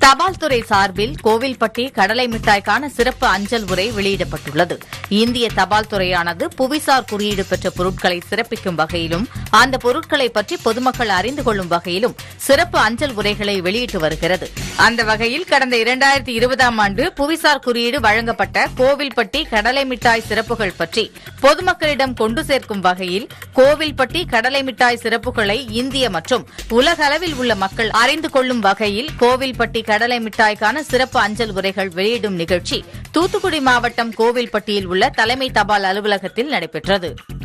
தபால் துறை சார்பில் கோவில்பட்டி கடலை மிட்டாய்க்கான சிறப்பு அஞ்சல் உரை வெளியிடப்பட்டுள்ளது. இந்திய தபால் துறையானது புவிசார் குறியீடு பெற்ற பொருட்களை சிறப்பிக்கும் வகையிலும் அந்த பொருட்களை பற்றி பொதுமக்கள் அறிந்து கொள்ளும் வகையிலும் சிறப்பு அஞ்சல் உரைகளை வெளியிட்டு வருகிறது. அந்த வகையில் கடந்த 2020ஆம் ஆண்டு புவிசார் குறியீடு வழங்கப்பட்ட கோவில்பட்டி கடலை மிட்டாய் சிறப்புகள் பற்றி பொதுமக்களிடம் கொண்டு சேர்க்கும் வகையில் கோவில்பட்டி கடலை மிட்டாய் சிறப்புகளை இந்திய மற்றும் உலக அளவில் உள்ள மக்கள் அறிந்து கொள்ளும் வகையில் கோவில்பட்டி கடலை மிட்டாய்க்கான சிறப்பு அஞ்சல் உரைகள் வெளியிடும் நிகழ்ச்சி தூத்துக்குடி மாவட்டம் கோவில்பட்டியில் உள்ள தலைமை தபால் அலுவலகத்தில் நடைபெற்றது.